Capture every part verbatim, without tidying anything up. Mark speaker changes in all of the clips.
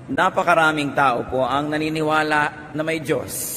Speaker 1: Napakaraming tao po ang naniniwala na may Diyos.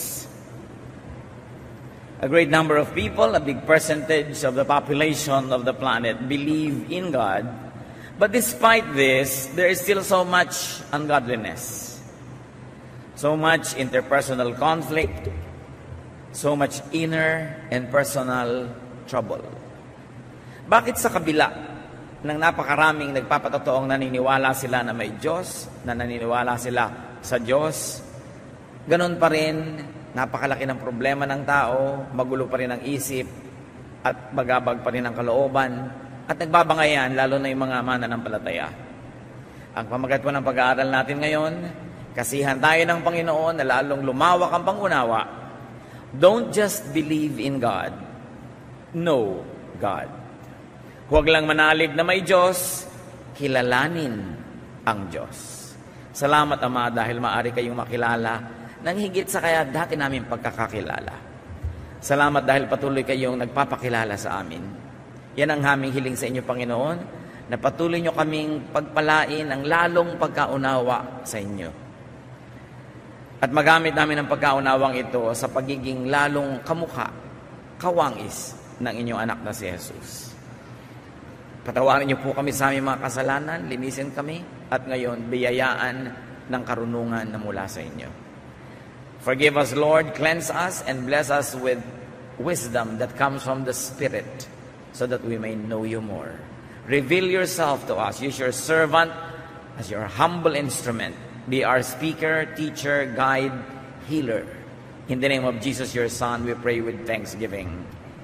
Speaker 1: A great number of people, a big percentage of the population of the planet believe in God. But despite this, there is still so much ungodliness, so much interpersonal conflict, so much inner and personal trouble. Bakit sa kabila ng napakaraming nagpapatotoong naniniwala sila na may Diyos, na naniniwala sila sa Diyos, ganun pa rin, napakalaki ng problema ng tao, magulo pa rin ang isip, at bagabag pa rin ang kalooban, at nagbabangayan, lalo na yung mga mananampalataya. Ang pamagat po ng pag-aaral natin ngayon, kasihan tayo ng Panginoon na lalong lumawak ang pangunawa. Don't just believe in God, know God. Huwag lang manalig na may Diyos, kilalanin ang Diyos. Salamat, Ama, dahil maaari kayong makilala nang higit sa kaya dati namin pagkakakilala. Salamat dahil patuloy kayong nagpapakilala sa amin. Yan ang aming hiling sa inyo, Panginoon, na patuloy nyo kaming pagpalain ang lalong pagkaunawa sa inyo. At magamit namin ang pagkaunawang ito sa pagiging lalong kamukha, kawangis ng inyong anak na si Jesus. Patawarin niyo po kami sa aming mga kasalanan, linisin kami, at ngayon biyayaan ng karunungan na mula sa inyo. Forgive us, Lord, cleanse us, and bless us with wisdom that comes from the Spirit, so that we may know you more. Reveal yourself to us. Use your servant as your humble instrument. Be our speaker, teacher, guide, healer. In the name of Jesus, your Son, we pray with thanksgiving.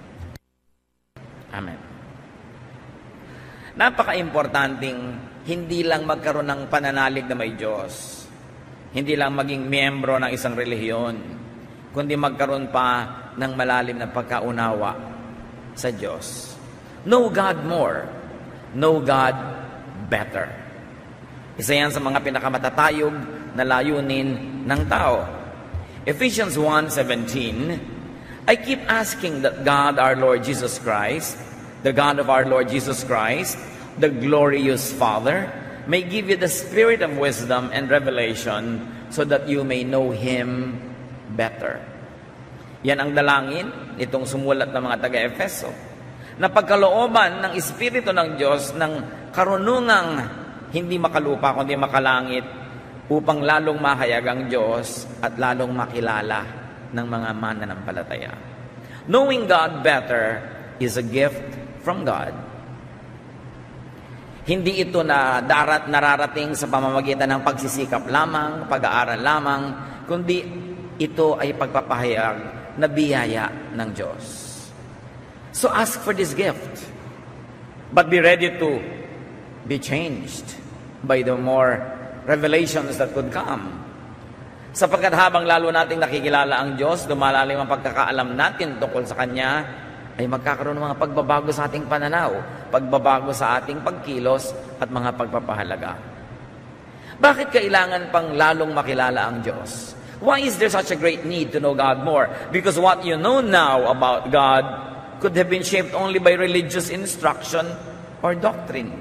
Speaker 1: Amen. Napaka-importanting hindi lang magkaroon ng pananalig na may Diyos, hindi lang maging miyembro ng isang relihiyon, kundi magkaroon pa ng malalim na pagkaunawa sa Diyos. Know God more, know God better. Isa yan sa mga pinakamatatayog na layunin ng tao. Ephesians one seventeen, I keep asking that God our Lord Jesus Christ, the God of our Lord Jesus Christ, the glorious Father, may give you the spirit of wisdom and revelation so that you may know Him better. Yan ang dalangin itong sumulat ng mga taga-Efeso, na pagkalooban ng Espiritu ng Diyos ng karunungang hindi makalupa kundi makalangit upang lalong mahayag ang Diyos at lalong makilala ng mga mananampalataya. Knowing God better is a gift from God. Hindi ito na darat nararating sa pamamagitan ng pagsisikap lamang, pag-aaral lamang, kundi ito ay pagpapahayag na biyaya ng Diyos. So ask for this gift, but be ready to be changed by the more revelations that could come. Sapagkat habang lalo nating nakikilala ang Diyos, lumalalim ang pagkakaalam natin tungkol sa Kanya, ay magkakaroon ng mga pagbabago sa ating pananaw, pagbabago sa ating pagkilos at mga pagpapahalaga. Bakit kailangan pang lalong makilala ang Diyos? Why is there such a great need to know God more? Because what you know now about God could have been shaped only by religious instruction or doctrine.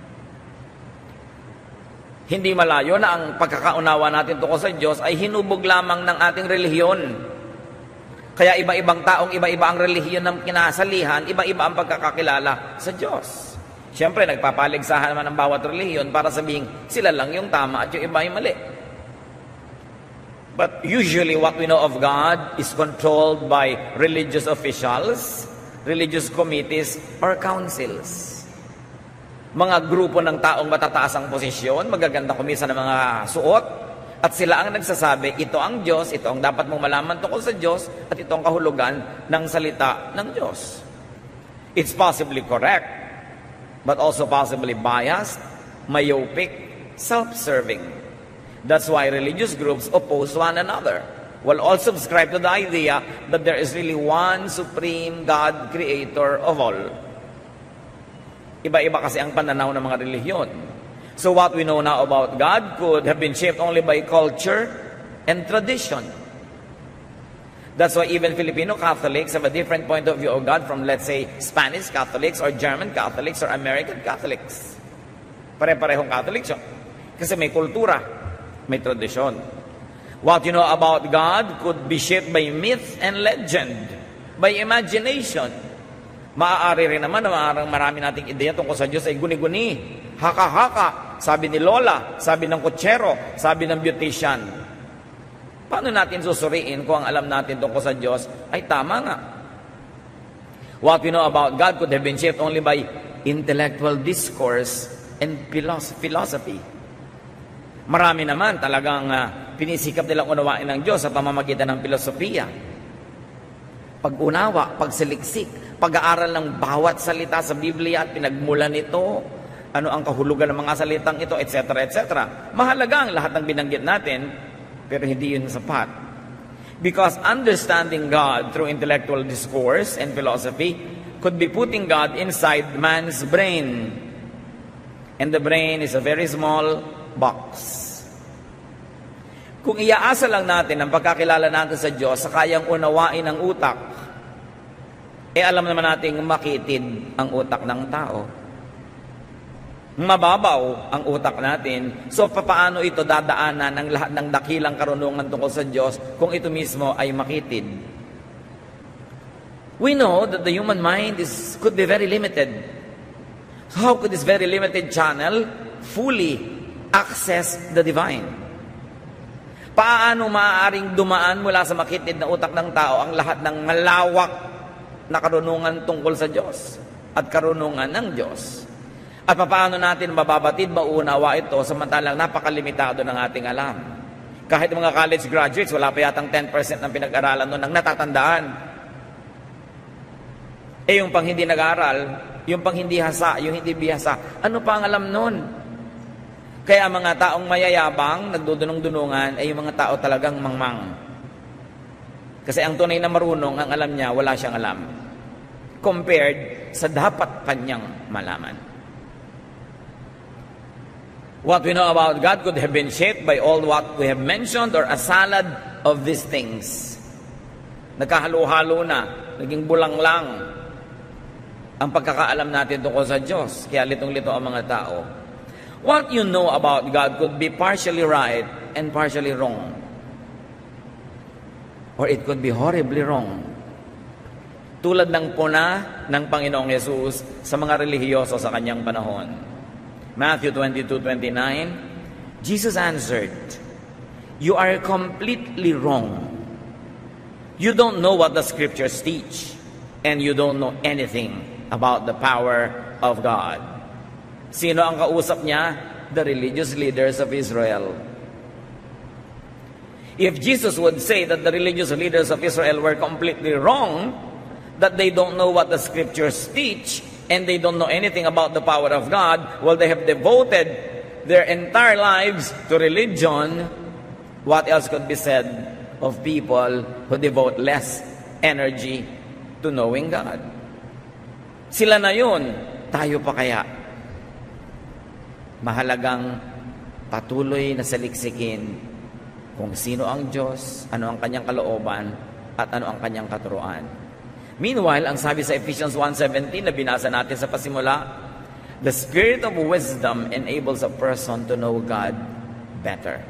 Speaker 1: Hindi malayo na ang pagkakaunawa natin tungkol sa Diyos ay hinubog lamang ng ating relihiyon. Kaya iba-ibang taong iba-iba ang relihiyon ng kinasalihan, iba-iba ang pagkakakilala sa Diyos. Siyempre, nagpapaligsahan naman ang bawat relihiyon para sabihin sila lang yung tama at yung iba yung mali. But usually what we know of God is controlled by religious officials, religious committees, or councils. Mga grupo ng taong matataas ang posisyon, magaganda kumisa ng mga suot, at sila ang nagsasabi, ito ang Diyos, ito ang dapat mong malaman tungkol sa Diyos, at ito ang kahulugan ng salita ng Diyos. It's possibly correct, but also possibly biased, myopic, self-serving. That's why religious groups oppose one another. Will all subscribe to the idea that there is really one supreme God, creator of all. Iba-iba kasi ang pananaw ng mga relihiyon. So what we know now about God could have been shaped only by culture and tradition. That's why even Filipino Catholics have a different point of view of God from, let's say, Spanish Catholics or German Catholics or American Catholics. Pare-parehong Catholics yun. Kasi may kultura, may tradisyon. What you know about God could be shaped by myth and legend, by imagination. Maaari rin naman na maarang marami nating ideya tungkol sa Diyos ay guni-guni, haka-haka, sabi ni Lola, sabi ng kutsero, sabi ng beautician. Paano natin susuriin kung ang alam natin tungkol sa Diyos ay tama nga? What we know about God could have been shaped only by intellectual discourse and philosophy. Marami naman talagang uh, pinisikap nilang unawain ng Diyos sa pamamagitan ng filosofiya. Pag-unawa, pagsaliksik, pag-aaral ng bawat salita sa Biblia at pinagmulan nito, ano ang kahulugan ng mga salitang ito, et cetera, et cetera. Mahalaga ang lahat ng binanggit natin, pero hindi yun sapat. Because understanding God through intellectual discourse and philosophy could be putting God inside man's brain. And the brain is a very small box. Kung iaasa lang natin ang pagkakilala natin sa Diyos sa kayang unawain ng utak, eh alam naman natin makitid ang utak ng tao. Mababaw ang utak natin. So, papaano ito dadaanan ang lahat ng dakilang karunungan tungkol sa Diyos kung ito mismo ay makitid? We know that the human mind is could be very limited. So, how could this very limited channel fully access the divine? Paano maaaring dumaan mula sa makitid na utak ng tao ang lahat ng malawak na karunungan tungkol sa Diyos at karunungan ng Diyos? At paano natin mababatid, mauunawa ito samantalang napakalimitado ng ating alam? Kahit mga college graduates, wala pa yatang ten percent ng pinag-aralan nun ang natatandaan. Eh yung pang hindi nag-aral, yung pang hindi hasa, yung hindi bihasa, ano pa ang alam nun? Kaya mga taong mayayabang, nagdudunong-dunungan, ay yung mga tao talagang mangmang. Kasi ang tunay na marunong, ang alam niya, wala siyang alam. Compared sa dapat kanyang malaman. What we know about God could have been shaped by all what we have mentioned or a salad of these things. Nagkahalo-halo na, naging bulang lang ang pagkakaalam natin tungkol sa Diyos. Kaya litong-lito ang mga tao. What you know about God could be partially right and partially wrong. Or it could be horribly wrong. Tulad ng puna ng Panginoong Yesus sa mga relihiyoso sa kanyang panahon. Matthew twenty-two twenty-nine, Jesus answered, "You are completely wrong. You don't know what the scriptures teach, and you don't know anything about the power of God." Sino ang kausap niya? The religious leaders of Israel. If Jesus would say that the religious leaders of Israel were completely wrong, that they don't know what the scriptures teach, and they don't know anything about the power of God, well, they have devoted their entire lives to religion. What else could be said of people who devote less energy to knowing God? Sila na yun, tayo pa kaya? Mahalagang patuloy na saliksikin kung sino ang Diyos, ano ang kanyang kalooban, at ano ang kanyang katuruan. Meanwhile, ang sabi sa Ephesians one seventeen na binasa natin sa pasimula, the spirit of wisdom enables a person to know God better.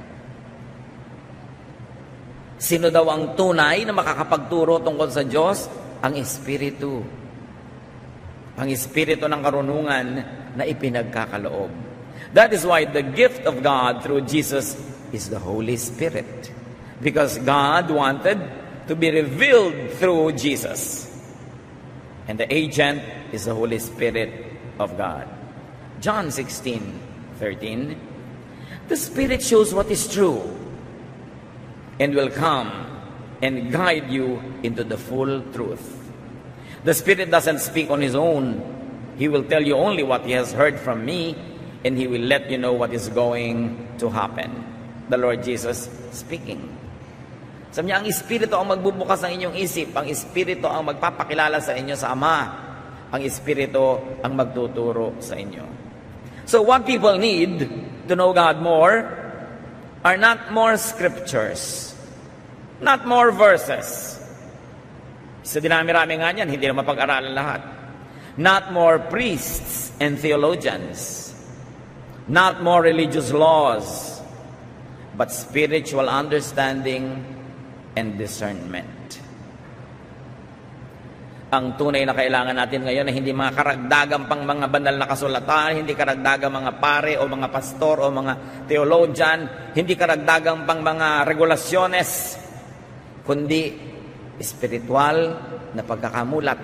Speaker 1: Sino daw ang tunay na makakapagturo tungkol sa Diyos? Ang Espiritu. Ang Espiritu ng karunungan na ipinagkakaloob. That is why the gift of God through Jesus is the Holy Spirit. Because God wanted to be revealed through Jesus. And the agent is the Holy Spirit of God. John sixteen thirteen, the Spirit shows what is true and will come and guide you into the full truth. The Spirit doesn't speak on His own. He will tell you only what He has heard from me, and He will let you know what is going to happen. The Lord Jesus speaking. Sabi niya, ang Espiritu ang magbubukas ng inyong isip. Ang Espiritu ang magpapakilala sa inyo sa Ama. Ang Espiritu ang magtuturo sa inyo. So what people need to know God more are not more scriptures, not more verses. Sa dinami-rami nga niyan, hindi na mapag-aralan lahat. Not more priests and theologians. Not more religious laws. but spiritual understanding and discernment. Ang tunay na kailangan natin ngayon ay hindi mga karagdagang pang mga banal na kasulatan, hindi karagdagang mga pare o mga pastor o mga theologian, hindi karagdagang pang mga regulasyones, kundi espiritual na pagkakamulat.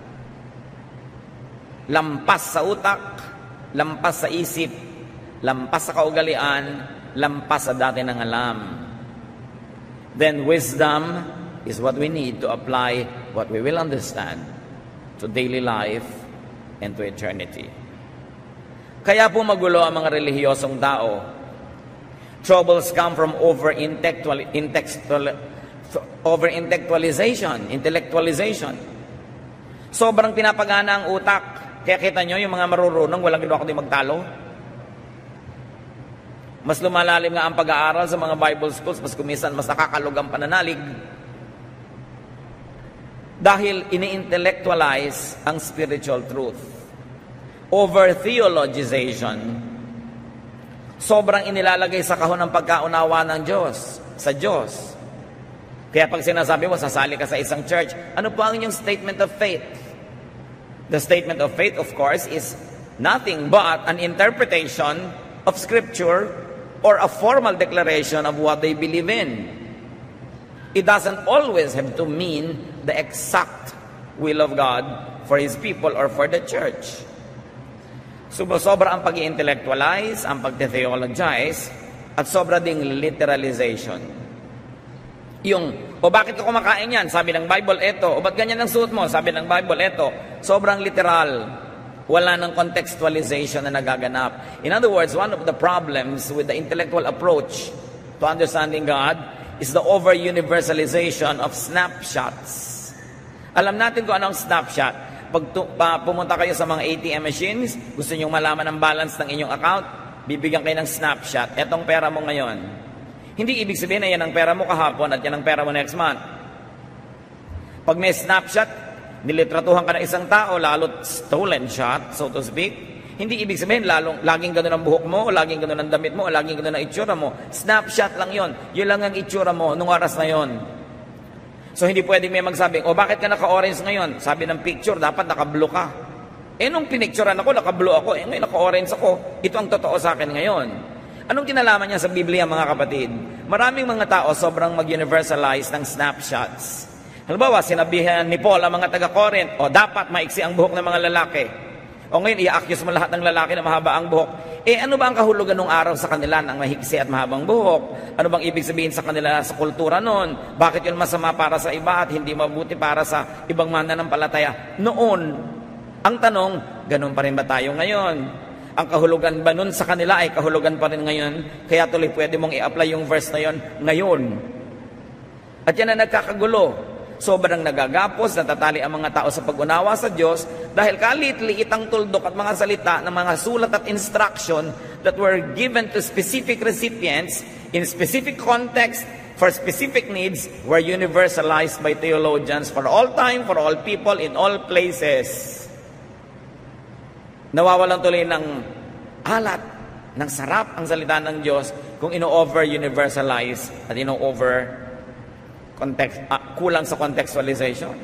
Speaker 1: Lampas sa utak, lampas sa isip, lampas sa kaugalian, lampas sa dati ng alam. Then wisdom is what we need to apply what we will understand to daily life and to eternity. Kaya po magulo ang mga relihiyosong tao. Troubles come from over-intellectual, intellectual, over-intellectualization, intellectualization. Sobrang pinapagana ang utak. Kaya kita nyo, yung mga marurunong, walang ginawa kundi magtalo. Mas lumalalim nga ang pag-aaral sa mga Bible schools, mas kumisan, mas nakakalog ang pananalig. Dahil ini-intellectualize ang spiritual truth. Over-theologization. Sobrang inilalagay sa kahon ng pagkaunawa ng Diyos, sa Diyos. Kaya pag sinasabi mo, sasali ka sa isang church, ano po ang inyong statement of faith? The statement of faith, of course, is nothing but an interpretation of Scripture or a formal declaration of what they believe in. It doesn't always have to mean the exact will of God for His people or for the church. Sobra ang pag-i-intellectualize, ang pag-theologize, at sobra ding literalization. Yung, o bakit ka kumakain yan? Sabi ng Bible, eto. O ba't ganyan ang suot mo? Sabi ng Bible, eto. Sobrang literal. Wala ng contextualization na nagaganap. In other words, one of the problems with the intellectual approach to understanding God is the over-universalization of snapshots. Alam natin kung anong snapshot. Pag tu- pa, pumunta kayo sa mga A T M machines, gusto nyo malaman ang balance ng inyong account, bibigyan kayo ng snapshot. Etong pera mo ngayon. Hindi ibig sabihin na yan ang pera mo kahapon at yan ang pera mo next month. Pag may snapshot, nilitratuhan ka ng isang tao, lalo't stolen shot, so to speak, hindi ibig sabihin, lalong, laging gano'n ang buhok mo, o laging gano'n ang damit mo, o laging gano'n ang itsura mo. Snapshot lang yon. Yun lang ang itsura mo nung oras na yon. So hindi pwedeng may magsabing, o bakit ka naka-orange ngayon? Sabi ng picture, dapat naka-blue ka. Eh nung pinicturean ako, naka-blue ako. Eh ngayon naka-orange ako. Ito ang totoo sa akin ngayon. Anong kinalaman niya sa Biblia, mga kapatid? Maraming mga tao sobrang mag-universalize ng snapshots. Halimbawa, sinabihan ni Paul ang mga taga-Corinth, o dapat maiksi ang buhok ng mga lalaki. O ngayon, i-accuse mo lahat ng lalaki na mahaba ang buhok. Eh, ano ba ang kahulugan ng araw sa kanila ng mahiksi at mahabang buhok? Ano bang ibig sabihin sa kanila sa kultura noon? Bakit yun masama para sa iba at hindi mabuti para sa ibang mananampalataya? Noon, ang tanong, ganun pa rin ba tayo ngayon? Ang kahulugan ba nun sa kanila ay kahulugan pa rin ngayon? Kaya tuloy pwede mong i-apply yung verse na yon ngayon. At yan ang nagkakagulo. Sobrang nagagapos, natatali ang mga tao sa pag-unawa sa Diyos dahil kalit-liit ang tuldok at mga salita ng mga sulat at instruction that were given to specific recipients in specific context for specific needs were universalized by theologians for all time, for all people, in all places. Nawawalan tuloy ng alat, ng sarap ang salita ng Diyos kung ino-over-universalize at ino-over context, uh, kulang sa contextualization.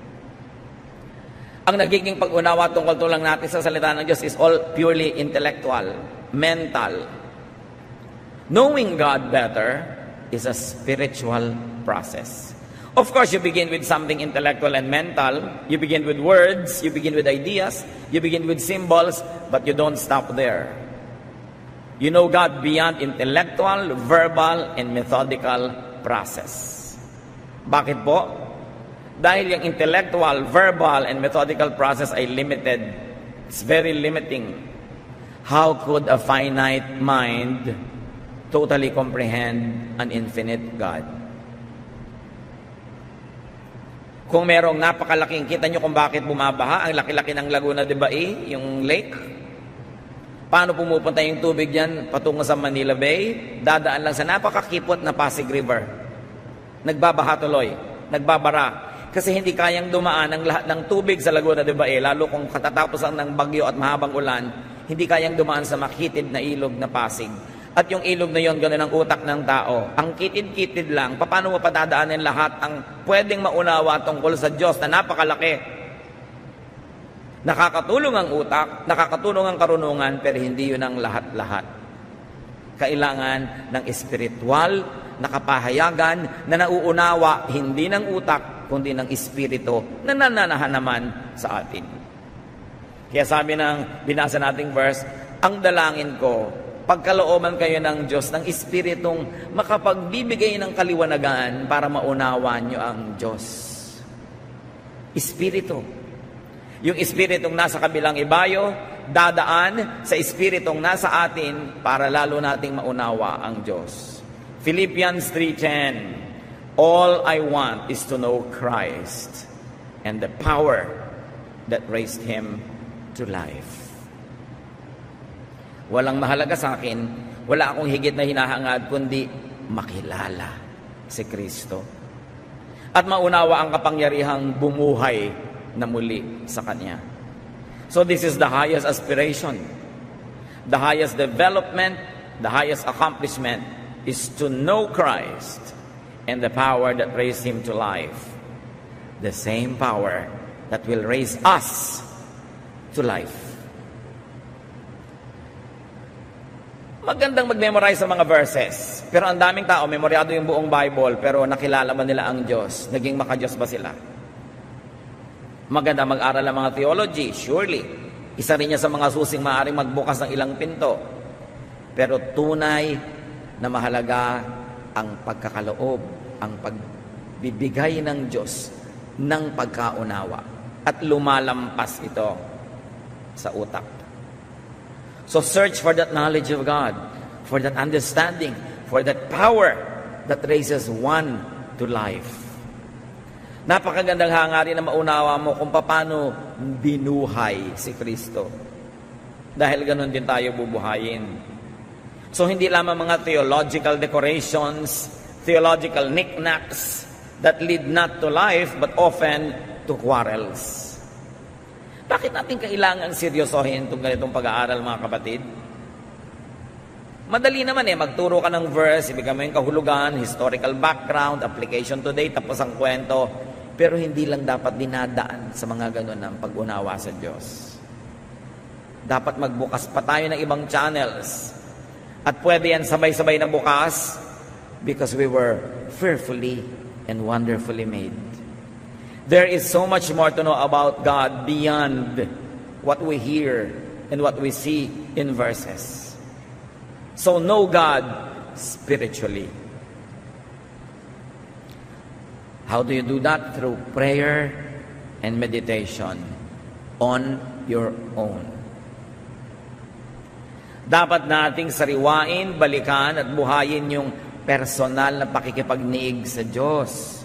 Speaker 1: Ang nagiging pag-unawa tungkol tulang natin sa salita ng Diyos is all purely intellectual, mental. Knowing God better is a spiritual process. Of course, you begin with something intellectual and mental. You begin with words, you begin with ideas, you begin with symbols, but you don't stop there. You know God beyond intellectual, verbal, and methodical process. Bakit po? Dahil yung intellectual, verbal, and methodical process ay limited. It's very limiting. How could a finite mind totally comprehend an infinite God? Kung merong napakalaking, kita nyo kung bakit bumabaha, ang laki-laki ng Laguna de Bai, yung lake. Paano pumupunta yung tubig dyan patungo sa Manila Bay? Dadaan lang sa napakakipot na Pasig River. Nagbabaha tuloy, nagbabara. Kasi hindi kayang dumaan ang lahat ng tubig sa Laguna de Bai, lalo kung katatapusan ng bagyo at mahabang ulan, hindi kayang dumaan sa makitid na ilog na Pasig. At yung ilog na yon, ganun ang utak ng tao. Ang kitid-kitid lang, paano mo patadaanin lahat ang pwedeng maunawa tungkol sa Diyos na napakalaki? Nakakatulong ang utak, nakakatulong ang karunungan, pero hindi yun ang lahat-lahat. Kailangan ng espiritual na kapahayagan na nauunawa, hindi ng utak, kundi ng espiritu na nananahan naman sa atin. Kaya sabi ng binasa nating verse, ang dalangin ko, pagkalooban kayo ng Diyos, ng Espiritong makapagbibigay ng kaliwanagan para maunawa nyo ang Diyos. Espiritu. Yung Espiritong nasa kabilang ibayo, dadaan sa Espiritong nasa atin para lalo nating maunawa ang Diyos. Philippians three ten, all I want is to know Christ and the power that raised Him to life. Walang mahalaga sa akin, wala akong higit na hinahangad kundi makilala si Kristo at maunawa ang kapangyarihang bumuhay na muli sa Kanya. So this is the highest aspiration, the highest development, the highest accomplishment is to know Christ and the power that raised Him to life. The same power that will raise us to life. Magandang mag-memorize sa mga verses. Pero ang daming tao, memoryado yung buong Bible, pero nakilala ba nila ang Diyos? Naging maka-Diyos ba sila? Maganda mag-aral ng mga theology, surely. Isa rin niya sa mga susing maaaring magbukas ng ilang pinto. Pero tunay na mahalaga ang pagkakaloob, ang pagbibigay ng Diyos ng pagkaunawa. At lumalampas ito sa utak. So search for that knowledge of God, for that understanding, for that power that raises one to life. Napakagandang hangarin na maunawa mo kung paano binuhay si Kristo. Dahil ganun din tayo bubuhayin. So hindi lamang mga theological decorations, theological knickknacks that lead not to life but often to quarrels. Bakit natin kailangan seryosohin itong ganitong pag-aaral, mga kapatid? Madali naman eh, magturo ka ng verse, ibigay mo yung kahulugan, historical background, application today, tapos ang kwento. Pero hindi lang dapat dinadaan sa mga ganun ng pag-unawa sa Diyos. Dapat magbukas pa tayo ng ibang channels. At pwede yan sabay-sabay na bukas because we were fearfully and wonderfully made. There is so much more to know about God beyond what we hear and what we see in verses. So know God spiritually. How do you do that? Through prayer and meditation on your own. Dapat nating sariwain, balikan at buhayin yung personal na pakikipagniig sa Diyos.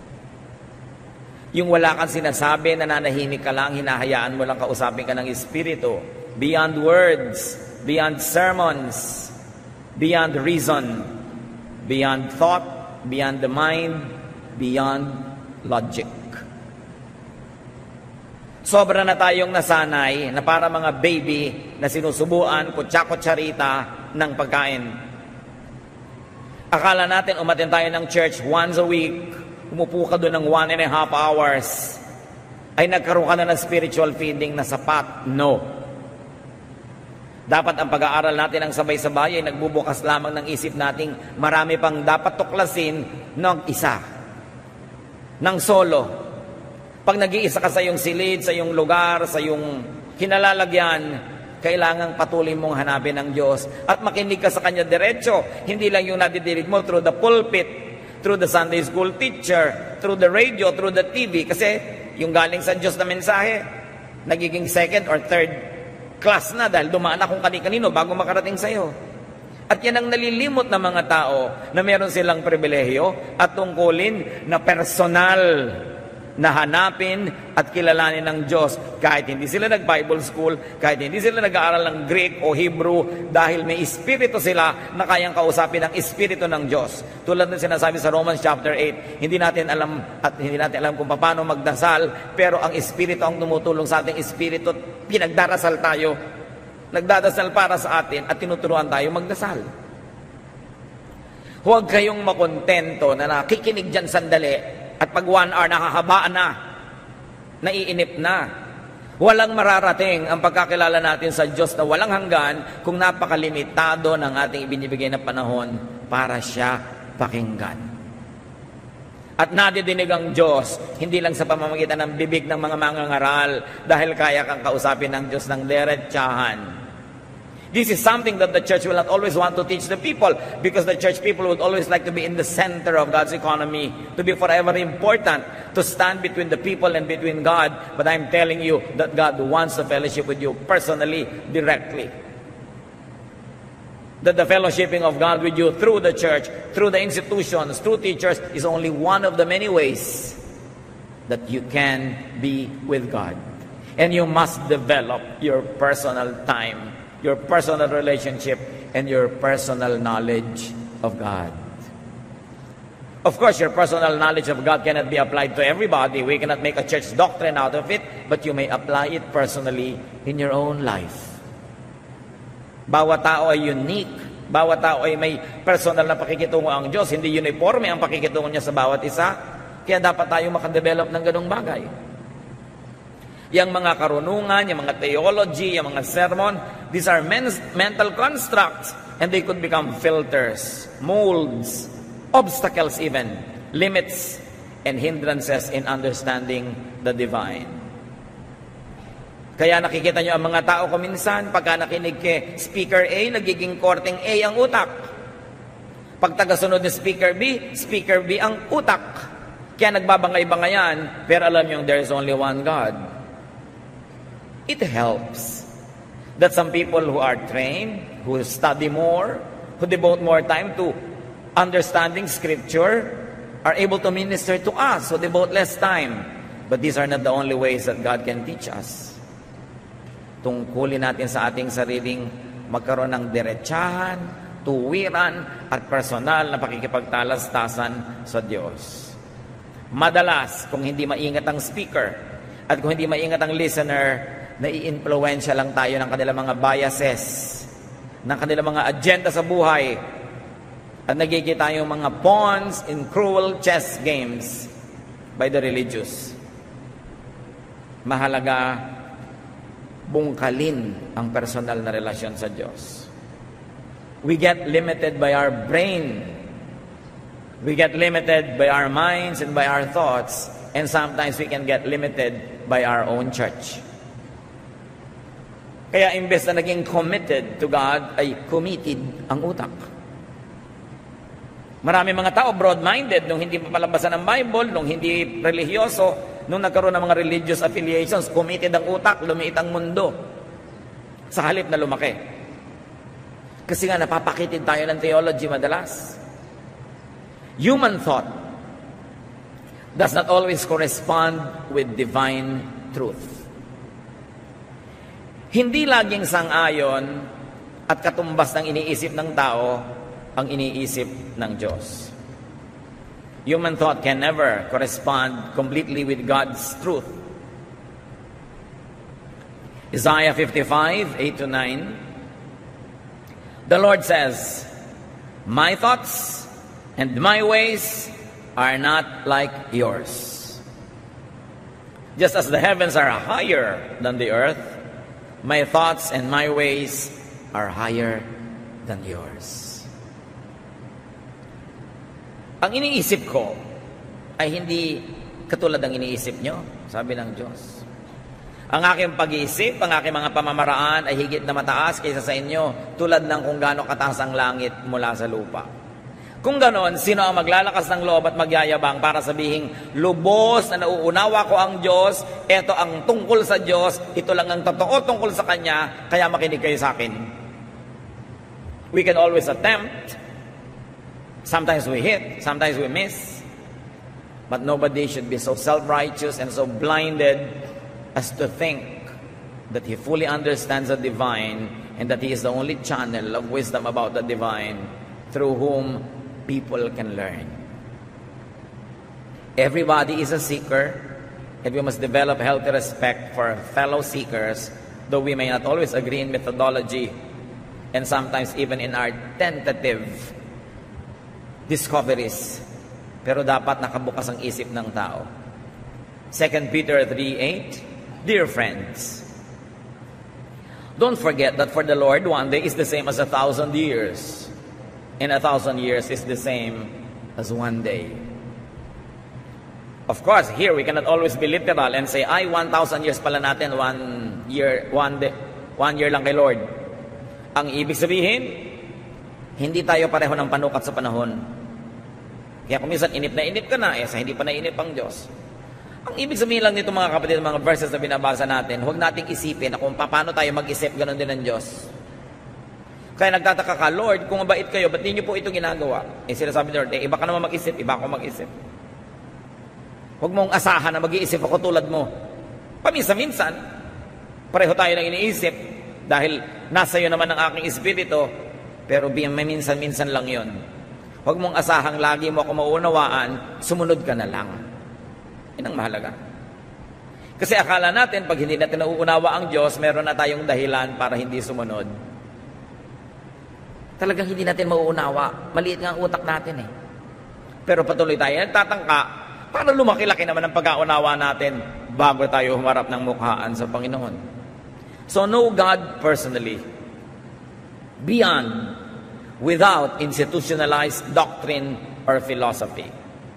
Speaker 1: Yung wala kang sinasabi, nananahimik ka lang, hinahayaan mo lang kausapin ka ng Espiritu. Beyond words, beyond sermons, beyond reason, beyond thought, beyond the mind, beyond logic. Sobra na tayong nasanay na para mga baby na sinusubuan, kutsa-kutsarita ng pagkain. Akala natin umattend tayo ng church once a week, umupo ka doon ng one and a half hours, ay nagkaroon ka na ng spiritual feeding na sapat. No. Dapat ang pag-aaral natin ng sabay-sabay ay nagbubukas lamang ng isip nating marami pang dapat tuklasin ng isa, ng solo. Pag nag-iisa ka sa iyong silid, sa iyong lugar, sa iyong kinalalagyan, kailangang patuloy mong hanapin ang Diyos at makinig ka sa Kanya diretso. Hindi lang yung nadidinig mo through the pulpit, through the Sunday school teacher, through the radio, through the T V. Kasi yung galing sa Diyos na mensahe, nagiging second or third class na dahil dumaan na kung kani-kanino bago makarating sa iyo. At yan ang nalilimot ng mga tao na meron silang pribilehiyo at tungkulin na personal na hanapin at kilalanin ng Diyos kahit hindi sila nag-Bible school, kahit hindi sila nag-aaral ng Greek o Hebrew, dahil may Espiritu sila na kayang kausapin ang Espiritu ng Diyos. Tulad ng sinasabi sa Romans chapter eight, hindi natin alam at hindi natin alam kung paano magdasal, pero ang Espiritu ang tumutulong sa ating Espiritu, pinagdarasal tayo, nagdadasal para sa atin at tinuturuan tayo magdasal. Huwag kayong makontento na nakikinig dyan sandali at pag one hour nakahabaan na, naiinip na. Walang mararating ang pagkakilala natin sa Diyos na walang hanggan kung napakalimitado ng ating ibinibigay na panahon para siya pakinggan. At nadidinig ang Diyos, hindi lang sa pamamagitan ng bibig ng mga mangangaral dahil kaya kang kausapin ng Diyos ng diretsahan. This is something that the church will not always want to teach the people because the church people would always like to be in the center of God's economy, to be forever important, to stand between the people and between God. But I'm telling you that God wants a fellowship with you personally, directly. That the fellowshipping of God with you through the church, through the institutions, through teachers, is only one of the many ways that you can be with God. And you must develop your personal time, your personal relationship, and your personal knowledge of God. Of course, your personal knowledge of God cannot be applied to everybody. We cannot make a church doctrine out of it, but you may apply it personally in your own life. Bawat tao ay unique. Bawat tao ay may personal na pakikitungo ang Diyos. Hindi uniforme ang pakikitungo niya sa bawat isa. Kaya dapat tayo makadevelop ng ganong bagay. Yang mga karunungan, yung mga theology, yung mga sermon, these are men's mental constructs and they could become filters, molds, obstacles even, limits, and hindrances in understanding the divine. Kaya nakikita nyo ang mga tao ko minsan, pagka nakinig kay Speaker A, nagiging korteng A ang utak. Pag tagasunod ni Speaker B, Speaker B ang utak. Kaya nagbabangay-bangayan, pero alam nyo, there is only one God. It helps that some people who are trained, who study more, who devote more time to understanding Scripture, are able to minister to us, so devote less time. But these are not the only ways that God can teach us. Tungkulin natin sa ating sariling magkaroon ng diretsahan, tuwiran, at personal na pakikipagtalastasan sa Diyos. Madalas, kung hindi maingat ang speaker at kung hindi maingat ang listener, nai-influensya lang tayo ng kanilang mga biases, ng kanilang mga agenda sa buhay, at nagiging tayo mga pawns in cruel chess games by the religious. Mahalaga bungkalin ang personal na relasyon sa Diyos. We get limited by our brain. We get limited by our minds and by our thoughts. And sometimes we can get limited by our own church. Kaya imbes na naging committed to God, ay committed ang utak. Marami mga tao broad-minded nung hindi papalabasan ng Bible, nung hindi religyoso, nung nagkaroon ng mga religious affiliations, committed ang utak, lumiit ang mundo. Sa halip na lumaki. Kasi nga napapakitid tayo ng theology madalas. Human thought does not always correspond with divine truth. Hindi laging sang-ayon at katumbas ng iniisip ng tao ang iniisip ng Diyos. Human thought can never correspond completely with God's truth. Isaiah fifty-five, eight to nine. The Lord says, "My thoughts and my ways are not like yours. Just as the heavens are higher than the earth, my thoughts and my ways are higher than yours." Ang iniisip ko ay hindi katulad ng iniisip nyo, sabi ng Diyos. Ang aking pag-iisip, ang aking mga pamamaraan ay higit na mataas kaysa sa inyo, tulad ng kung gaano kataas ang langit mula sa lupa. Kung ganon, sino ang maglalakas ng loob at magyayabang para sabihing, lubos na nauunawa ko ang Diyos, eto ang tungkol sa Diyos, ito lang ang totoo tungkol sa Kanya, kaya makinig kayo sa akin. We can always attempt. Sometimes we hit, sometimes we miss. But nobody should be so self-righteous and so blinded as to think that he fully understands the divine and that he is the only channel of wisdom about the divine through whom people can learn. Everybody is a seeker, and we must develop healthy respect for fellow seekers, though we may not always agree in methodology and sometimes even in our tentative discoveries. Pero dapat nakabukas ang isip ng tao. Second Peter three eight, dear friends, don't forget that for the Lord, one day is the same as a thousand years, and a thousand years is the same as one day. Of course, here we cannot always be literal and say, ay, one thousand years pala natin, one year, one day, one year lang kay Lord. Ang ibig sabihin, hindi tayo pareho ng panukat sa panahon. Kaya kung minsan inip na inip ka na, eh, sa hindi pa nainip ang Diyos. Ang ibig sabihin lang nito mga kapatid, mga verses na binabasa natin, huwag nating isipin na kung paano tayo mag-isip, ganoon din ang Diyos. Kaya nagtataka ka, Lord, kung mabait kayo, ba't niyo po ito ginagawa? Eh sila sabi ni Lord, eh, iba ka naman mag-isip, iba ako mag-isip. Huwag mong asahan na mag-iisip ako tulad mo. Paminsan-minsan, pareho tayo ng iniisip dahil nasa iyo naman ang aking espiritu, pero minsan-minsan lang yon. Huwag mong asahang lagi mo ako maunawaan, sumunod ka na lang. Yan ang mahalaga. Kasi akala natin, pag hindi natin nauunawa ang Diyos, meron na tayong dahilan para hindi sumunod. Talagang hindi natin mauunawa. Maliit nga ang utak natin eh. Pero patuloy tayo nagtatangka, para lumaki-laki naman ang pag-aunawa natin bago tayo humarap ng mukhaan sa Panginoon. So know God personally, beyond, without institutionalized doctrine or philosophy.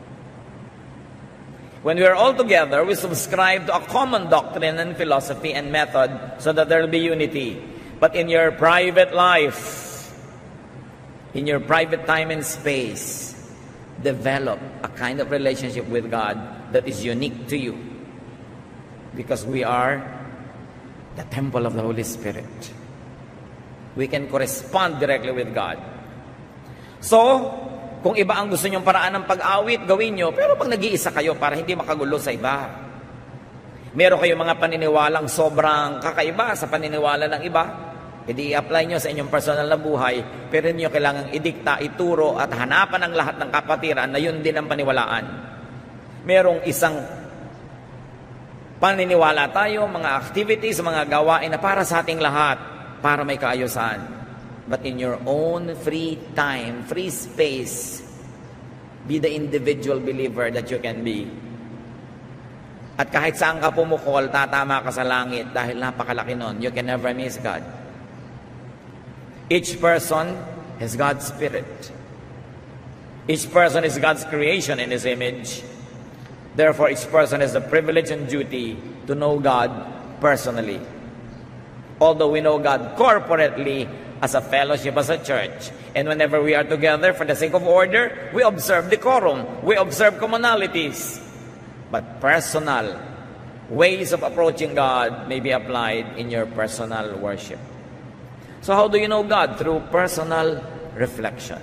Speaker 1: When we are all together, we subscribe to a common doctrine and philosophy and method so that there will be unity. But in your private life, in your private time and space, develop a kind of relationship with God that is unique to you. Because we are the temple of the Holy Spirit. We can correspond directly with God. So, kung iba ang gusto nyong paraan ng pag-awit, gawin nyo. Pero pag nag-iisa kayo para hindi makagulo sa iba. Meron kayong mga paniniwalang sobrang kakaiba sa paniniwala ng iba. Hindi i-apply nyo sa inyong personal na buhay, pero hindi nyo kailangang idikta, ituro, at hanapan ang lahat ng kapatiran na yun din ang paniwalaan. Merong isang paniniwala tayo, mga activities, mga gawain na para sa ating lahat, para may kaayusan. But in your own free time, free space, be the individual believer that you can be. At kahit saan ka pumukol, tatama ka sa langit dahil napakalaki nun. You can never miss God. Each person has God's Spirit. Each person is God's creation in His image. Therefore, each person has the privilege and duty to know God personally. Although we know God corporately as a fellowship, as a church, and whenever we are together for the sake of order, we observe decorum, we observe commonalities. But personal ways of approaching God may be applied in your personal worship. So how do you know God? Through personal reflection.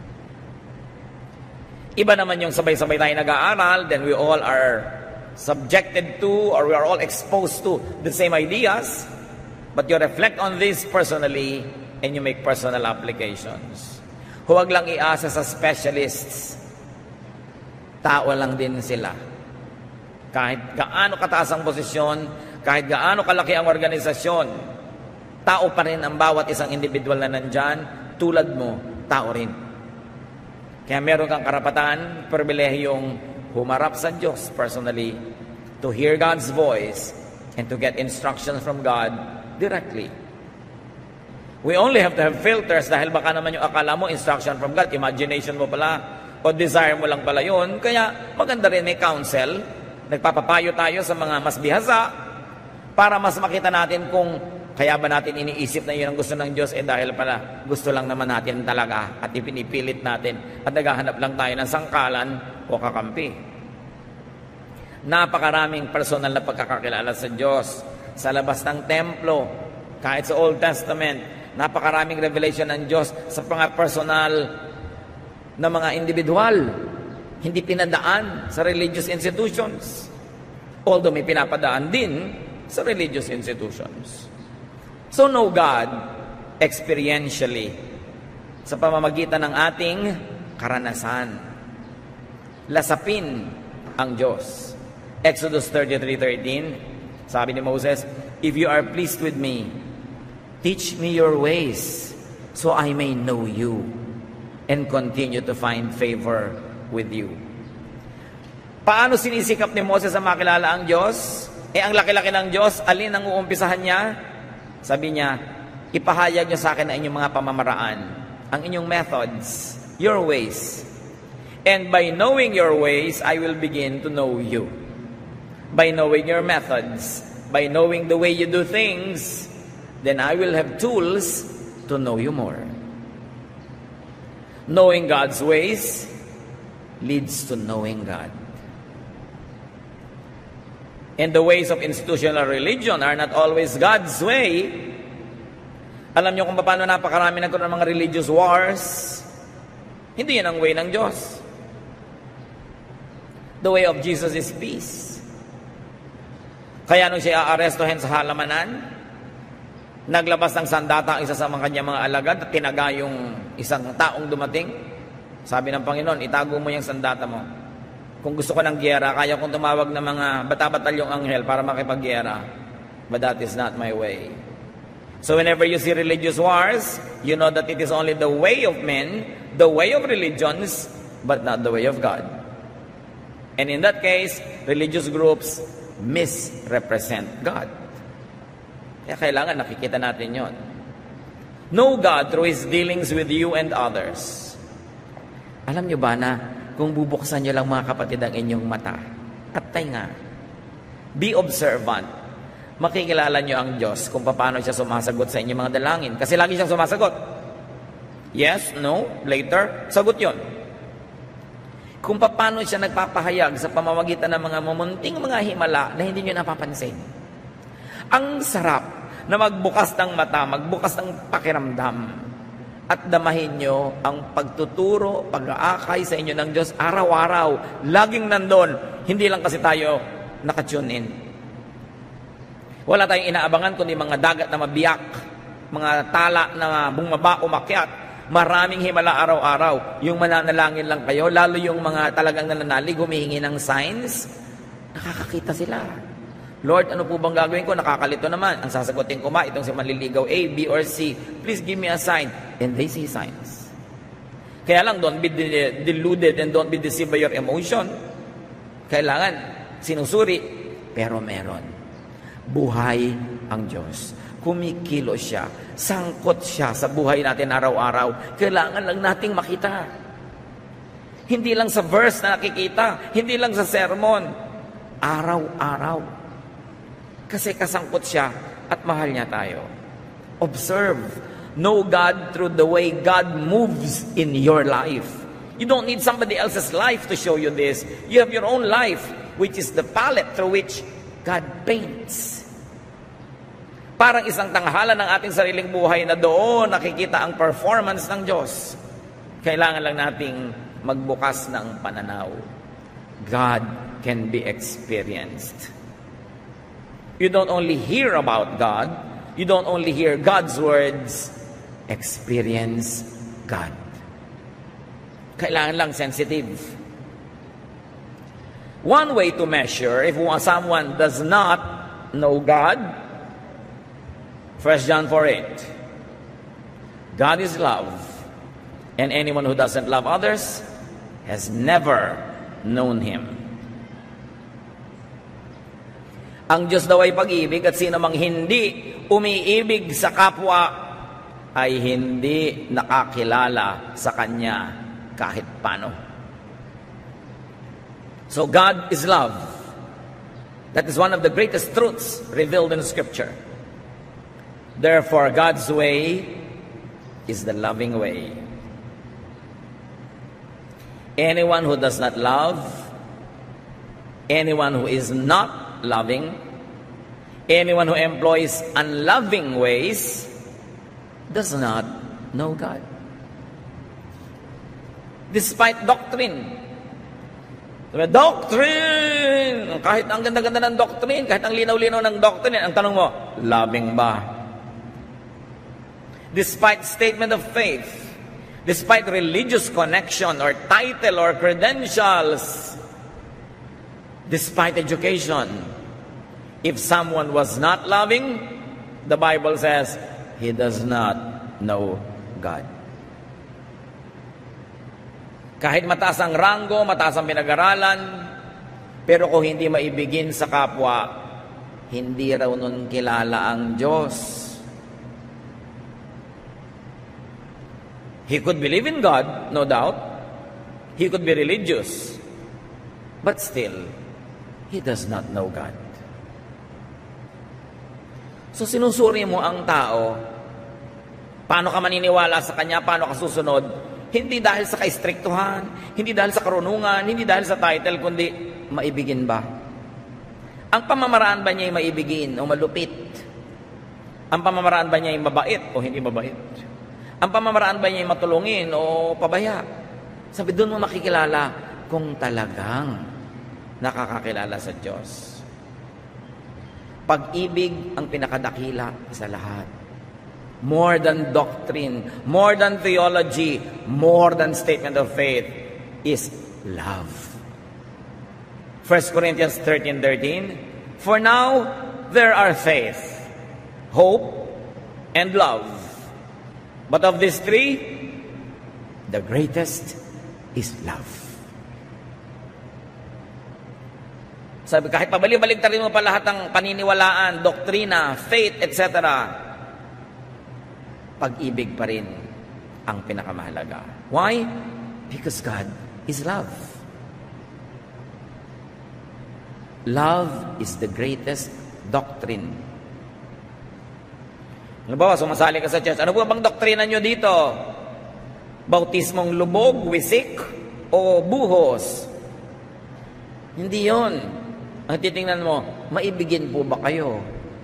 Speaker 1: Iba naman yung sabay-sabay tayo nag-aaral, then we all are subjected to, or we are all exposed to the same ideas, but you reflect on this personally and you make personal applications. Huwag lang iasa sa specialists. Tao lang din sila. Kahit gaano kataas ang posisyon, kahit gaano kalaki ang organisasyon, tao pa rin ang bawat isang individual na nandyan, tulad mo, tao rin. Kaya meron kang karapatan, pribilehiyong humarap sa Diyos personally, to hear God's voice, and to get instructions from God directly. We only have to have filters dahil baka naman yung akala mo, instruction from God, imagination mo pala, o desire mo lang pala yun. Kaya maganda rin may counsel, nagpapapayo tayo sa mga mas bihasa, para mas makita natin kung kaya ba natin iniisip na yun ang gusto ng Diyos, eh dahil pala gusto lang naman natin talaga at ipinipilit natin at naghahanap lang tayo ng sangkalan o kakampi. Napakaraming personal na pagkakakilala sa Diyos sa labas ng templo, kahit sa Old Testament. Napakaraming revelation ng Diyos sa mga personal na mga individual, hindi pinadaan sa religious institutions, although may pinapadaan din sa religious institutions. So know God experientially sa pamamagitan ng ating karanasan. Lasapin ang Diyos. Exodus thirty-three thirteen, sabi ni Moses, "If you are pleased with me, teach me your ways, so I may know you, and continue to find favor with you. Paano sinisikap ni Moses ang makilala ang Diyos? Eh, ang laki-laki ng Diyos, alin ang uumpisahan niya? Sabi niya, ipahayag niyo sa akin ang inyong mga pamamaraan, ang inyong methods, your ways. And by knowing your ways, I will begin to know you. By knowing your methods, by knowing the way you do things, then I will have tools to know you more. Knowing God's ways leads to knowing God. And the ways of institutional religion are not always God's way. Alam niyo kung paano napakarami nagkaroon ng mga religious wars? Hindi yan ang way ng Diyos. The way of Jesus is peace. Kaya nung siya aarestohin sa halamanan, naglabas ng sandata ang isa sa mga kanyang mga alagad at tinaga yung isang taong dumating. Sabi ng Panginoon, itago mo yung sandata mo. Kung gusto ko ng giyera, kaya kong tumawag ng mga bata-batalyong anghel para makipaggiyera. But that is not my way. So whenever you see religious wars, you know that it is only the way of men, the way of religions, but not the way of God. And in that case, religious groups misrepresent God. Kaya kailangan nakikita natin yon. Know God through His dealings with you and others. Alam niyo ba na kung bubuksan niyo lang mga kapatid ang inyong mata at tainga, be observant, makikilala niyo ang Diyos kung paano siya sumasagot sa inyong mga dalangin. Kasi lagi siyang sumasagot. Yes, no, later, sagot yon. Kung paano siya nagpapahayag sa pamamagitan ng mga mumunting mga himala na hindi niyo napapansin. Ang sarap na magbukas ng mata, magbukas ng pakiramdam, at damahin nyo ang pagtuturo, pag-aakay sa inyo ng Diyos araw-araw. Laging nandun. Hindi lang kasi tayo nakatune in. Wala tayong inaabangan kundi mga dagat na mabiyak, mga tala na bumaba, umakyat. Maraming himala araw-araw. Yung mananalangin lang kayo, lalo yung mga talagang nananalig, humihingi ng signs, nakakakita sila. Lord, ano po bang gagawin ko? Nakakalito naman. Ang sasagutin ko ba, itong si manliligaw A, B, or C. Please give me a sign. And they see signs. Kaya lang, don't be deluded and don't be deceived by your emotion. Kailangan, sinusuri, pero meron. Buhay ang Diyos. Kumikilo siya. Sangkot siya sa buhay natin araw-araw. Kailangan lang nating makita. Hindi lang sa verse na nakikita. Hindi lang sa sermon. Araw-araw. Kasi kasangkot siya at mahal niya tayo. Observe. Know God through the way God moves in your life. You don't need somebody else's life to show you this. You have your own life, which is the palette through which God paints. Parang isang tanghalan ng ating sariling buhay na doon nakikita ang performance ng Diyos. Kailangan lang nating magbukas ng pananaw. God can be experienced. You don't only hear about God, you don't only hear God's words, experience God. Kailangan lang sensitive. One way to measure if someone does not know God, First John four eight. God is love, and anyone who doesn't love others has never known Him. Ang Diyos daw ay pag-ibig at sino mang hindi umiibig sa kapwa ay hindi nakakilala sa Kanya kahit paano. So God is love. That is one of the greatest truths revealed in Scripture. Therefore, God's way is the loving way. Anyone who does not love, anyone who is not loving, anyone who employs unloving ways does not know God. Despite doctrine. Doctrine! Kahit ang ganda-ganda ng doctrine, kahit ang linaw-linaw ng doctrine, ang tanong mo, loving ba? Despite statement of faith, despite religious connection or title or credentials, despite education, if someone was not loving, the Bible says, he does not know God. Kahit mataas ang ranggo, mataas ang pinag-aralan, pero kung hindi maibigin sa kapwa, hindi raw nun kilala ang Diyos. He could believe in God, no doubt. He could be religious. But still, he does not know God. So sinusuri mo ang tao, paano ka maniniwala sa kanya, paano ka susunod, hindi dahil sa kaistriktuhan, hindi dahil sa karunungan, hindi dahil sa title, kundi maibigin ba? Ang pamamaraan ba niya ay maibigin o malupit? Ang pamamaraan ba niya ay mabait o hindi mabait? Ang pamamaraan ba niya ay matulungin o pabaya? Sabi, doon mo makikilala kung talagang nakakakilala sa Diyos. Pag-ibig ang pinakadakila sa lahat. More than doctrine, more than theology, more than statement of faith is love. First Corinthians thirteen thirteen, for now there are faith, hope, and love. But of these three, the greatest is love. Sabi, kahit pabalik-baliktarin mo pa lahat ng paniniwalaan, doktrina, faith, et cetera, pag-ibig pa rin ang pinakamahalaga. Why? Because God is love. Love is the greatest doctrine. Halimbawa, sumasali ka sa church. Ano po bang doktrina nyo dito? Bautismong lubog, wisik, o buhos? Hindi yon. Ang titingnan mo, maibigin po ba kayo?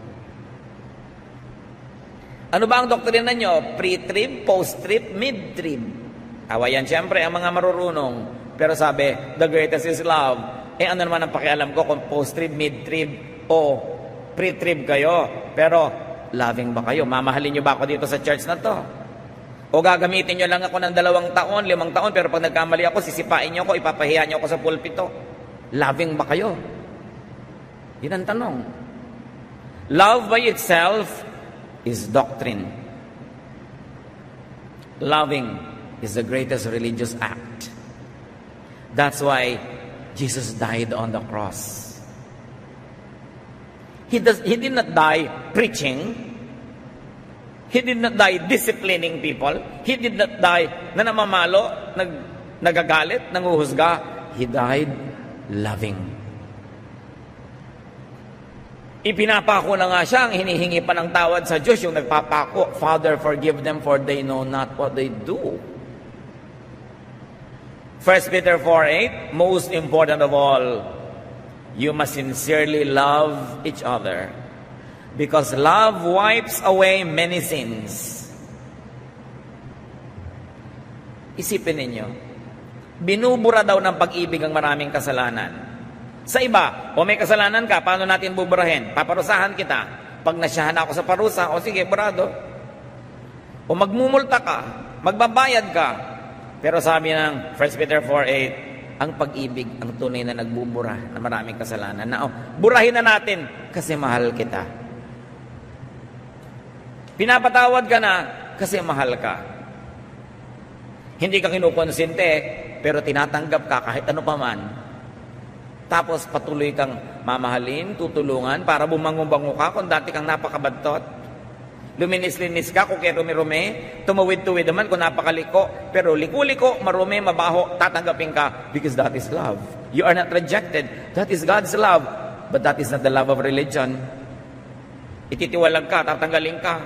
Speaker 1: Ano ba ang doktrina nyo? Pre-trib, post-trib, mid-trib. Awayan siyempre ang mga marurunong. Pero sabi, the greatest is love. Eh ano naman ang pakialam ko kung post-trib, mid-trib, o pre-trib kayo? Pero loving ba kayo? Mamahalin nyo ba ako dito sa church na to? O gagamitin nyo lang ako ng dalawang taon, limang taon, pero pag nagkamali ako, sisipain nyo ako, ipapahiya nyo ako sa pulpito. Loving ba kayo? Yan ang tanong. Love by itself is doctrine. Loving is the greatest religious act. That's why Jesus died on the cross. He, does, he did not die preaching. He did not die disciplining people. He did not die na namamalo, nag, nagagalit, nanguhusga. He died loving. Ipinapako na nga siya, ang hinihingi pa ng tawad sa Diyos, yung nagpapako, Father, forgive them for they know not what they do. First Peter four eight, most important of all, you must sincerely love each other because love wipes away many sins. Isipin ninyo, binubura daw ng pag-ibig ang maraming kasalanan. Sa iba, o may kasalanan ka, paano natin buburahin? Paparusahan kita. Pag nasyahan ako sa parusa, o sige, burado. O magmumulta ka, magbabayad ka. Pero sabi ng First Peter four eight, ang pag-ibig, ang tunay na nagbubura ng maraming kasalanan. Na, oh, burahin na natin kasi mahal kita. Pinapatawad ka na kasi mahal ka. Hindi ka kinukonsinte, pero tinatanggap ka kahit ano pa man. Tapos patuloy kang mamahalin, tutulungan para bumangon-bango ka kung dati kang napakabadtot. Luminis-linis ka kung kay rumi-rumi, tumawid-tuwid naman kung napakaliko, pero liko-liko, marumi, mabaho, tatanggapin ka because that is love. You are not rejected. That is God's love. But that is not the love of religion. Ititiwalag ka, tatanggalin ka.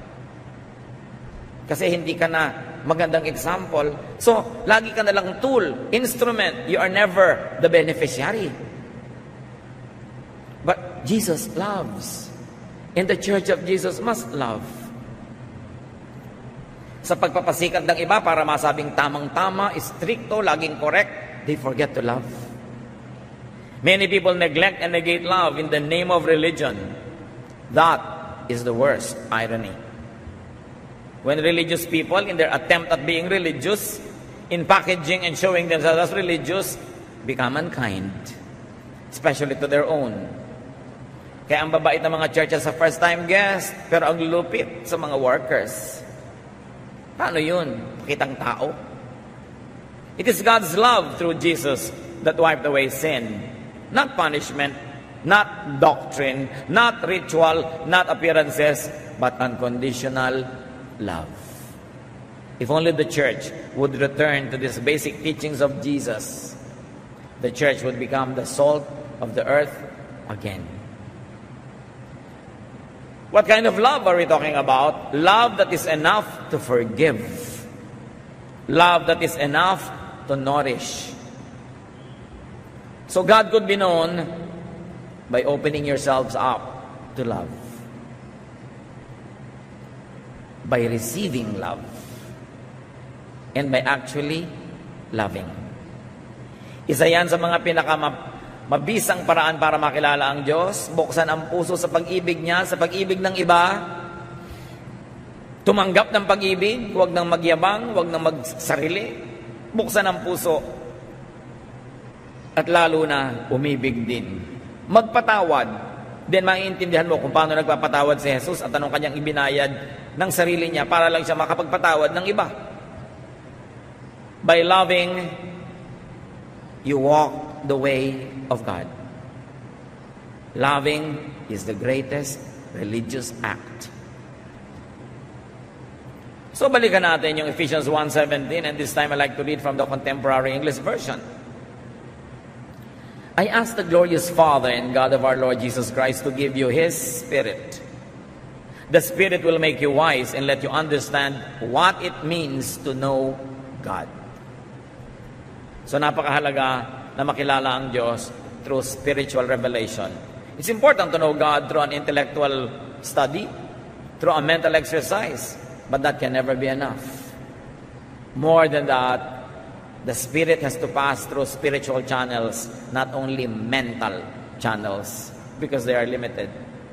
Speaker 1: Kasi hindi ka na magandang example. So, lagi ka na lang tool, instrument. You are never the beneficiary. But Jesus loves. And the church of Jesus must love. Sa pagpapasikat ng iba para masabing tamang-tama, stricto, laging correct, they forget to love. Many people neglect and negate love in the name of religion. That is the worst irony. When religious people, in their attempt at being religious, in packaging and showing themselves as religious, become unkind, especially to their own. Kaya ang babait ng mga churches sa first-time guest, pero ang lupit sa mga workers. Paano yun? Pakitang tao. It is God's love through Jesus that wiped away sin. Not punishment, not doctrine, not ritual, not appearances, but unconditional love. If only the church would return to these basic teachings of Jesus, the church would become the salt of the earth again. What kind of love are we talking about? Love that is enough to forgive. Love that is enough to nourish. So God could be known by opening yourselves up to love. By receiving love. And by actually loving. Isa yan sa mga pinakamabisang paraan para makilala ang Diyos. Buksan ang puso sa pag-ibig niya, sa pag-ibig ng iba. Tumanggap ng pag-ibig, huwag nang magyabang, huwag nang magsarili. Buksan ang puso. At lalo na, umibig din. Magpatawad. Then maiintindihan mo kung paano nagpapatawad si Jesus at anong kanyang ibinayad ng sarili niya para lang siya makapagpatawad ng iba. By loving, you walk the way of God. Loving is the greatest religious act. So balikan natin yung Ephesians one seventeen, and this time I like to read from the Contemporary English Version. I ask the glorious Father and God of our Lord Jesus Christ to give you His Spirit. The Spirit will make you wise and let you understand what it means to know God. So napakahalaga na makilala ang Diyos through spiritual revelation. It's important to know God through an intellectual study, through a mental exercise, but that can never be enough. More than that, the Spirit has to pass through spiritual channels, not only mental channels, because they are limited.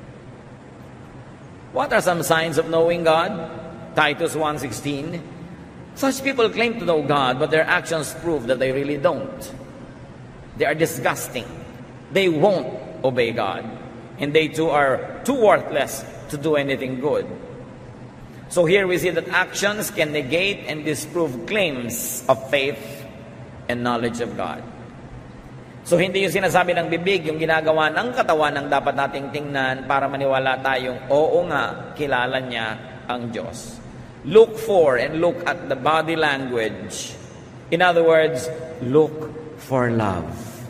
Speaker 1: What are some signs of knowing God? Titus one sixteen. Such people claim to know God, but their actions prove that they really don't. They are disgusting. They won't obey God. And they too are too worthless to do anything good. So here we see that actions can negate and disprove claims of faith and knowledge of God. So hindi yung sinasabi ng bibig, yung ginagawa ng katawan ang dapat nating tingnan para maniwala tayong oo nga, kilala niya ang Diyos. Look for and look at the body language. In other words, look for love.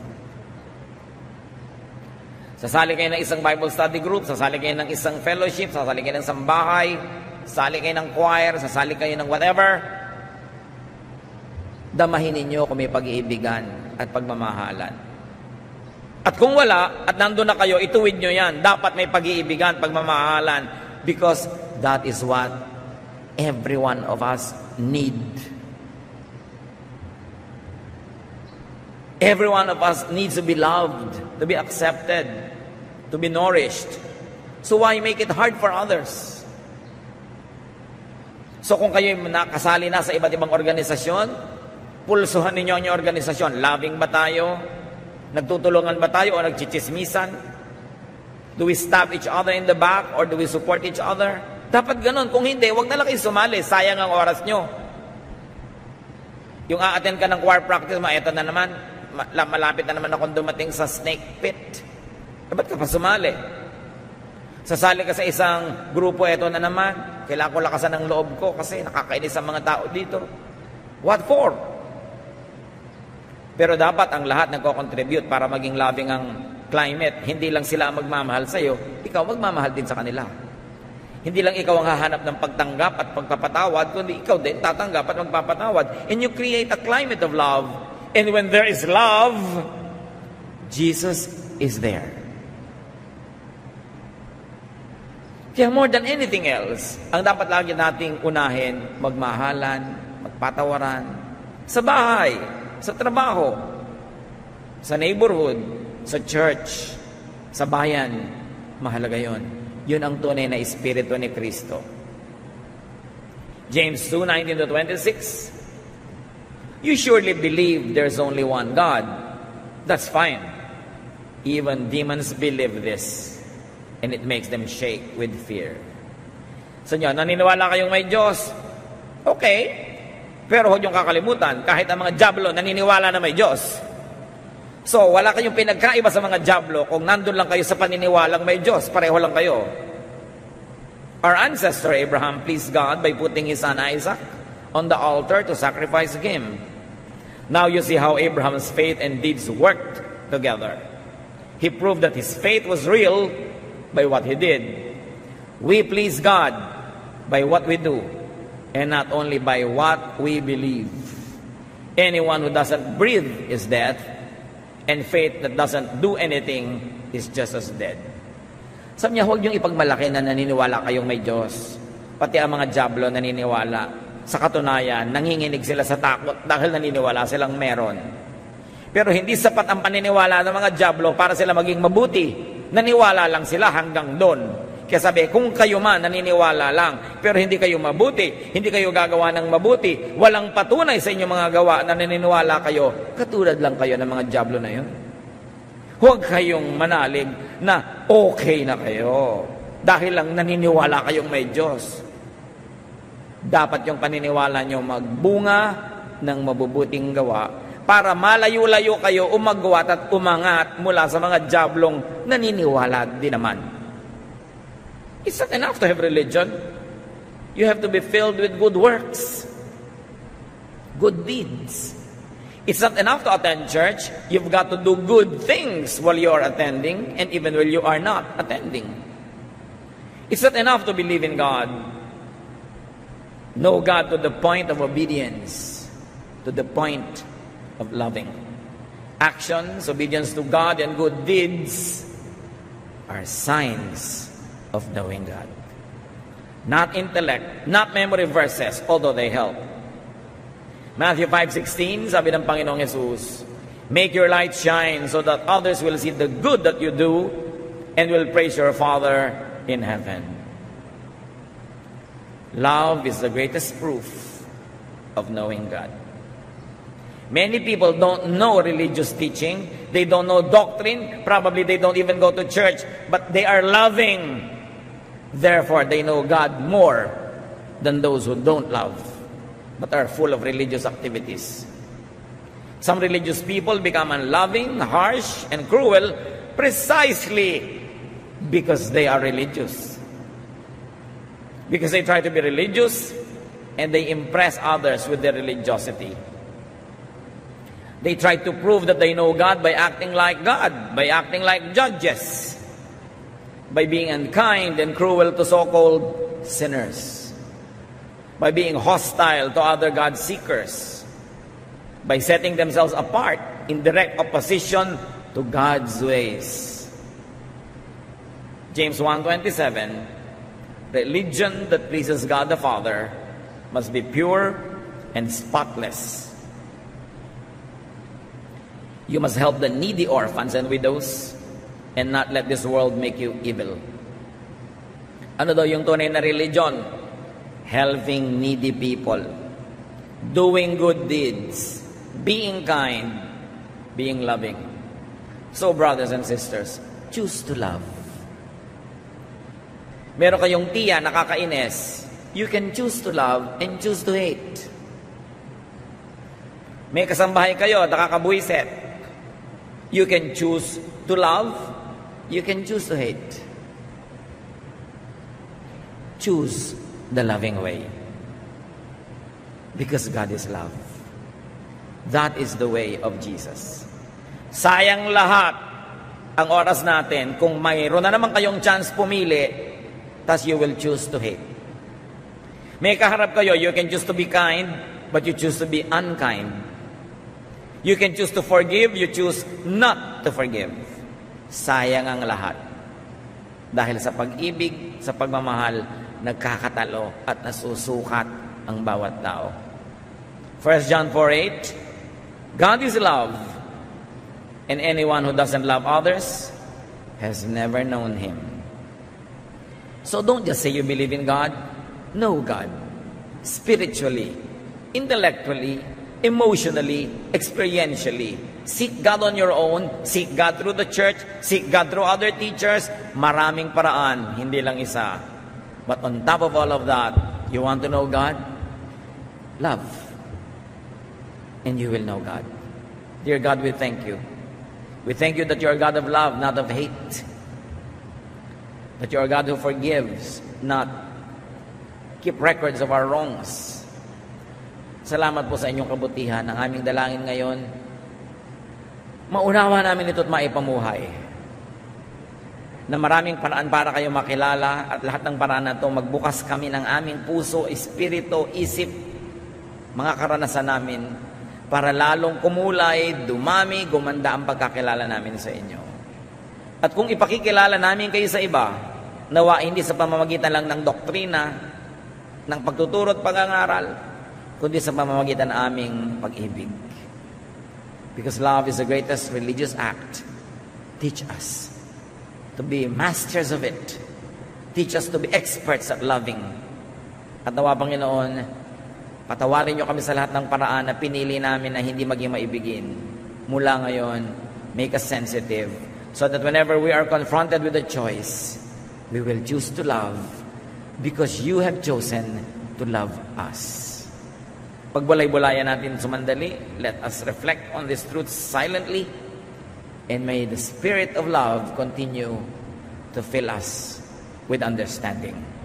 Speaker 1: Sasali kayo ng isang Bible study group, sasali kayo ng isang fellowship, sasali kayo ng sambahay, sasali kayo ng choir, sasali kayo ng whatever. Damahin ninyo kung may pag-iibigan at pagmamahalan. At kung wala, at nandun na kayo, ituwid nyo yan. Dapat may pag-iibigan, pagmamahalan, because that is what every one of us need. Every one of us needs to be loved, to be accepted, to be nourished. So why make it hard for others? So kung kayo nakasali na sa iba't ibang organisasyon, pulsuhan ninyo ang organisasyon. Loving ba tayo? Nagtutulungan ba tayo o nagchichismisan? Do we stab each other in the back or do we support each other? Dapat ganun. Kung hindi, wag na lang kayo sumali. Sayang ang oras nyo. Yung a-attend ka ng choir practice, maeto na naman. Malapit na naman akong dumating sa snake pit. Eh, ba't ka pa sumali? Sasali ka sa isang grupo, eto na naman. Kailangan ko lakasan ng loob ko kasi nakakainis ang mga tao dito. What for? Pero dapat ang lahat nagko-contribute para maging loving ang climate. Hindi lang sila ang magmamahal sa'yo, ikaw magmamahal din sa kanila. Hindi lang ikaw ang hahanap ng pagtanggap at pagpapatawad, kundi ikaw din tatanggap at magpapatawad. And you create a climate of love. And when there is love, Jesus is there. Kaya more than anything else, ang dapat lagi nating unahin, magmahalan, magpatawaran, sa bahay, sa trabaho, sa neighborhood, sa church, sa bayan, mahalaga yon. Yun ang tunay na espiritu ni Kristo. James two nineteen to twenty-six. You surely believe there's only one God. That's fine. Even demons believe this, and it makes them shake with fear. So nyo, naniniwala kayong may Diyos? Okay. Pero huwag niyong kakalimutan, kahit ang mga Diablo naniniwala na may Diyos. So, wala kayong pinagkaiba sa mga Diablo kung nandun lang kayo sa paniniwalang may Diyos. Pareho lang kayo. Our ancestor Abraham pleased God by putting his son Isaac on the altar to sacrifice him. Now you see how Abraham's faith and deeds worked together. He proved that his faith was real by what he did. We please God by what we do, and not only by what we believe. Anyone who doesn't breathe is dead, and faith that doesn't do anything is just as dead. Sabi niya, huwag niyong ipagmalaki na naniniwala kayong may Diyos. Pati ang mga Diablo naniniwala. Sa katunayan, nanginginig sila sa takot dahil naniniwala silang meron. Pero hindi sapat ang paniniwala ng mga Diablo para sila maging mabuti. Naniwala lang sila hanggang doon. Kaya sabi, kung kayo man naniniwala lang, pero hindi kayo mabuti, hindi kayo gagawa ng mabuti, walang patunay sa inyong mga gawa na naniniwala kayo, katulad lang kayo ng mga Diablo na yun. Huwag kayong manalig na okay na kayo dahil lang naniniwala kayong may Diyos. Dapat yung paniniwala nyo magbunga ng mabubuting gawa para malayo-layo kayo umagwat at umangat mula sa mga Diablong naniniwala din naman. It's not enough to have religion. You have to be filled with good works, good deeds. It's not enough to attend church. You've got to do good things while you are attending and even while you are not attending. It's not enough to believe in God. Know God to the point of obedience, to the point of loving. Actions, obedience to God, and good deeds are signs of knowing God. Not intellect, not memory verses, although they help. Matthew five sixteen, sabi ng Panginoong Jesus, make your light shine so that others will see the good that you do and will praise your Father in heaven. Love is the greatest proof of knowing God. Many people don't know religious teaching. They don't know doctrine. Probably they don't even go to church. But they are loving. Therefore, they know God more than those who don't love, but are full of religious activities. Some religious people become unloving, harsh, and cruel precisely because they are religious. Because they try to be religious and they impress others with their religiosity. They try to prove that they know God by acting like God, by acting like judges, by being unkind and cruel to so-called sinners, by being hostile to other God seekers, by setting themselves apart in direct opposition to God's ways. James one twenty-seven, religion that pleases God the Father must be pure and spotless. You must help the needy orphans and widows and not let this world make you evil. Ano daw yung tunay na religion? Helping needy people, doing good deeds, being kind, being loving. So, brothers and sisters, choose to love. Meron kayong tiya nakakainis, you can choose to love and choose to hate. May kasambahay kayo nakakabuiset, you can choose to love, you can choose to hate. Choose the loving way. Because God is love. That is the way of Jesus. Sayang lahat ang oras natin kung mayroon na naman kayong chance pumili, tas you will choose to hate. May kaharap kayo, you can choose to be kind, but you choose to be unkind. You can choose to forgive, you choose not to forgive. Sayang ang lahat. Dahil sa pag-ibig, sa pagmamahal, nagkakatalo at nasusukat ang bawat tao. First John four eight, God is love, and anyone who doesn't love others has never known Him. So don't just say you believe in God. Know God. Spiritually, intellectually, emotionally, experientially. Seek God on your own. Seek God through the church. Seek God through other teachers. Maraming paraan, hindi lang isa. But on top of all of that, you want to know God? Love. and you will know God. Dear God, we thank you. We thank you that you are a God of love, not of hate. That you are a God who forgives, not keep records of our wrongs. Salamat po sa inyong kabutihan. Ang aming dalangin ngayon, maunawa namin ito at maipamuhay. Na maraming paraan para kayo makilala at lahat ng paraan na ito, magbukas kami ng aming puso, espiritu, isip, mga karanasan namin para lalong kumulay, dumami, gumanda ang pagkakilala namin sa inyo. At kung ipakikilala namin kayo sa iba, nawa hindi sa pamamagitan lang ng doktrina, ng pagtuturo at pag-aaral, kundi sa pamamagitan ng aming pag-ibig. Because love is the greatest religious act. Teach us to be masters of it. Teach us to be experts at loving. At nawa, Panginoon, patawarin niyo kami sa lahat ng paraan na pinili namin na hindi maging maibigin. Mula ngayon, make us sensitive so that whenever we are confronted with a choice, we will choose to love because you have chosen to love us. Pagbulay-bulayan natin sumandali, let us reflect on these truths silently, and may the Spirit of love continue to fill us with understanding.